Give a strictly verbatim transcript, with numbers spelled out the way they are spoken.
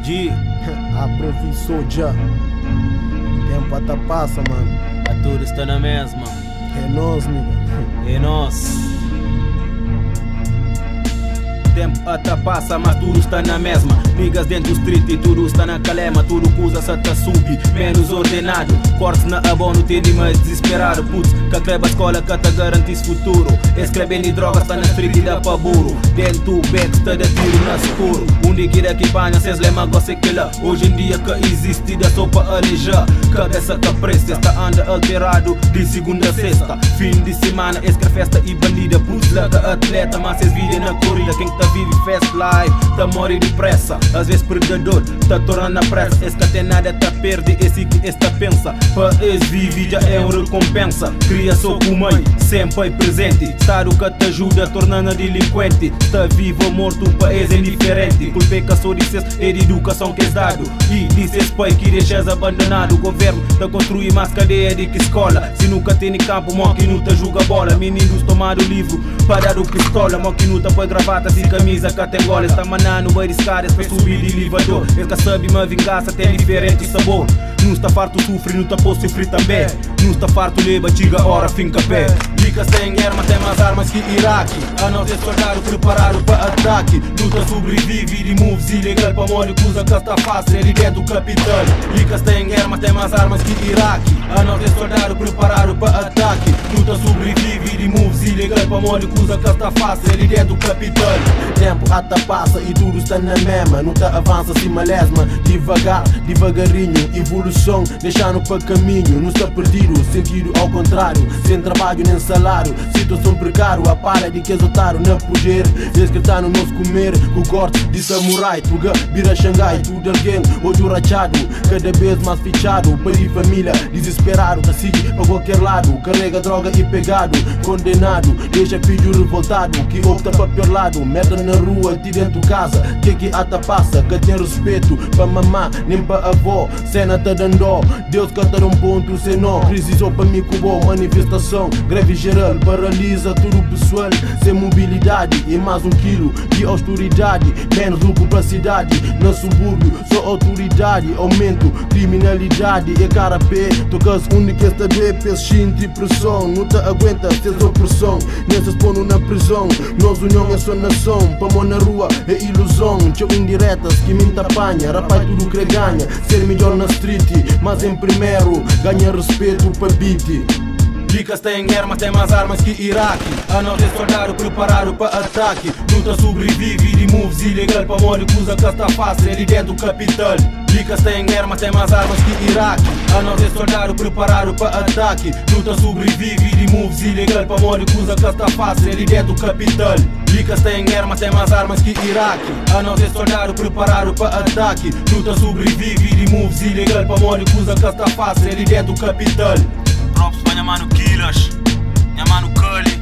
G. Aprovi soldier. Tempo até passa, mano. A tudo está na mesma. É nós, nigga. É nós. Tempo até passa, mas tudo está na mesma. Niggas dentro do street e tudo está na calema. Tudo que usa-se até subir, menos ordenado. Cortes na abono, tem mais desesperado. Putz, que a creba escola que te garantisse futuro. Escrevendo e drogas, está na street e dá pra burro. Dentro do back, está de tiro na escuro. Um nigga que banha, cês lema gosta que lá. Hoje em dia que existe, dá só pra alejar. Cabeça que presta, está anda alterado. De segunda a sexta, fim de semana, escreve festa e bandida. Putz, lá que atleta, mas cês videm na corrida. Quem tá vive fast life, tá morre depressa. Às vezes perdedor, tá tornando a pressa. Esse que tem nada, tá perde, esse que esta pensa. Para esse vive já é uma recompensa. Cria só com mãe, sempre presente. Estado que te ajuda, tornando delinquente. Está vivo ou morto, para esse é indiferente. Por pecação dizes, é de educação que és dado. E dizes pai que deixas abandonado. O governo tá construir mais cadeia de que escola. Se nunca tem campo, mó que não te julga bola. Meninos tomado livro, para dar o pistola. Mó que não te põe gravata, se camisa que tem gola. Está manando vai escadas para subir de elevador. Ele que sabe uma vingança tem diferente sabor. Não está farto sofrer, não está posso sofrer também. Não está farto leva, chega hora finca pé. Licas tem guerra, tem mais armas que Iraque. A nós é soldado preparado para ataque. Luta sobrevive de moves ilegal para molho que usa que está fácil, ele é do capital. Licas tem guerra, tem mais armas que Iraque. A nós é soldado preparado para ataque. Luta sobrevive de moves ilegal para molho que usa que está fácil, ele é do capital. Tempo até passa e tudo está na mesma. Não tá avança assim malesma. Devagar, devagarinho, evolução deixando para caminho. Não está perdido, sentido ao contrário. Sem trabalho nem salário, situação precário. A para de que exaltaram na poder. Eles que tá no nosso comer, com corte de samurai. Tuga, vira Xangai, tudo alguém, hoje o rachado. Cada vez mais fichado, pai e família desesperado. Que sigue para qualquer lado, carrega droga e pegado. Condenado, deixa filho revoltado. Que opta para pior lado, merda na rua, de dentro de casa. Que que ata passa, que tem respeito para mamã, nem para avó. Cena tá dando dó, Deus que tá num ponto sem nó. Crise só para mim cubo, manifestação. Greve geral, paralisa tudo pessoal. Sem mobilidade e mais um quilo de austeridade. Menos lucro para cidade, no subúrbio só autoridade. Aumento, criminalidade e carapé. Tocas única esta de peixinho de pressão. Não te aguenta, tens opressão. Nem se expondo na prisão. Nós união é só nação. Pamão na rua é ilusão. Tchau indiretas que me apanha. Rapaz tudo que ganha. Ser melhor na street, mas em primeiro ganha respeito para beat. Licas tem guerra, tem mais armas que Iraque. A nós é soldado preparado para ataque. Luta sobrevive de moves ilegal para molho que usa que está fácil, ele é do capital. Licas tem guerra, tem mais armas que Iraque. A nós é soldado preparado para ataque. Luta sobrevive de moves ilegal para molho que usa que está fácil, ele é do capital. Licas tem guerra, tem mais armas que Iraque. A nós é soldado preparado para ataque. Luta sobrevive de moves ilegal para molho que usa que está fácil, ele é do capital. Props para minha mano Killers, minha mano Cully.